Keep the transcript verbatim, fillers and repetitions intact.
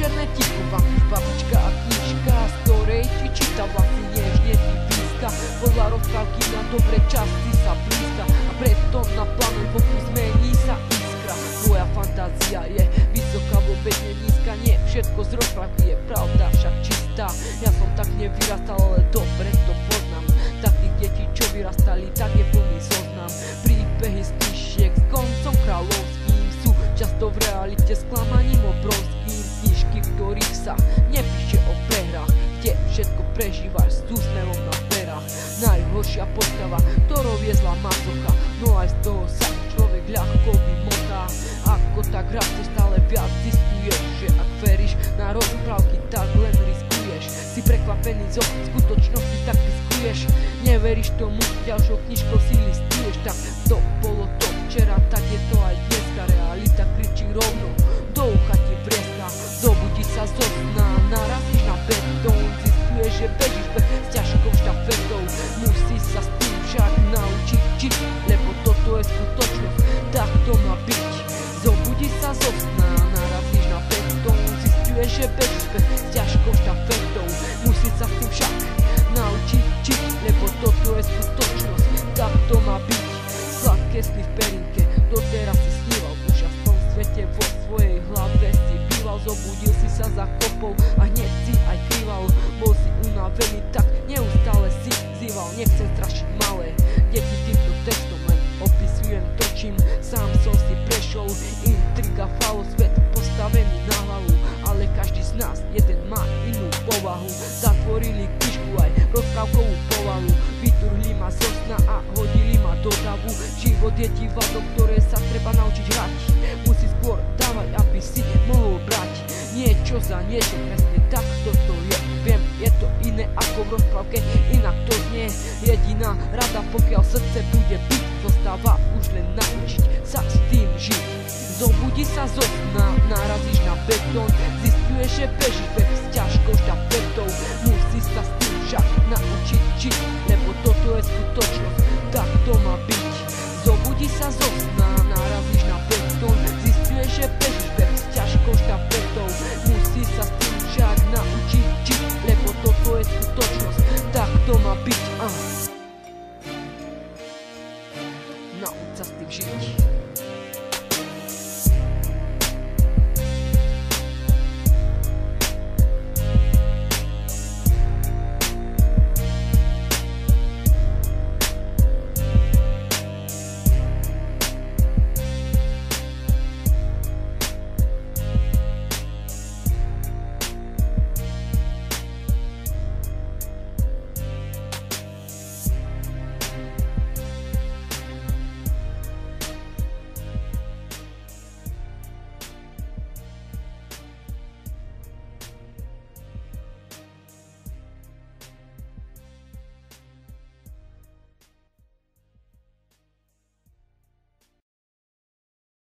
internetiku vám už babička a knižka, z ktorej ti číta vlastne nežne ty blízka. Podľa rozprávky na dobré časti sa blízka a preto na planet boku zmení sa iskra. Tvoja fantázia je vysoká, vôbec nie nízka, nie všetko z rozprávky je pravda však čistá. Ja som tak nevyrastal, ale dobre to poznám. Takých detí, čo vyrastali, tak je plný zoznam. Príbehy z knižiek s koncom kráľovským sú často v realite sklamaním obrovským. Knižky, v ktorých sa nepíše o prehrách, kde všetko prežívaš s úsmevom na perách. Najhoršia postava, ktorou je zlá mazocha, no aj z toho sa človek ľahko vymotá. Ako tak rastie, stále viac zistuješ, že ak veríš na rozprávky, tak len riskuješ. Si prekvapený zo skutočnosti, tak riskuješ. Neveríš tomu, ďalšou knižkou si listuješ. Tak to bolo to včera, tak je to aj dneska. Realita kričí rovno, do ucha ti vrieska. Zobudí sa zo sna, narazíš na betón. Zistuješ, že bežíš bez s ťažkou štafetou. Musí sa s tým však naučiť žiť, lebo toto je skutočnosť, tak to má byť. Zobudí sa zo sna, narazíš na betón. Zistuješ, že bežíš bez s ťažkou štafetou. Musí sa s tým však naučiť žiť, lebo toto je skutočnosť, tak to má byť. Sladké sny v perinke, doteraz si sníval, v úžasnom svete vo svojej hlave si býval. Zobudil si sa za kopou a hneď si aj krýval. Bol si unavený, tak neustále si zýval. Nechcem strašiť malé deti týmto textom, len opisujem to, čím sám som si prešiel. Intriga, falo, svet postavený na hlavu, ale každý z nás jeden má inú povahu. Zatvorili knižku aj rozprávkovú povahu, vytrhli ma zo sna a hodili ma do davu. Život je divadlo, ktoré sa treba naučiť hrať. Musí skôr dávať, aby si mohol brať niečo za niečo, presne tak toto je. Viem, je to iné ako v rozprávke, inak to znie. Jediná rada, pokiaľ srdce bude byť, zostáva už len naučiť sa s tým žiť. Zobudí sa zo sna, narazíš na betón. Zistuješ, že bežíš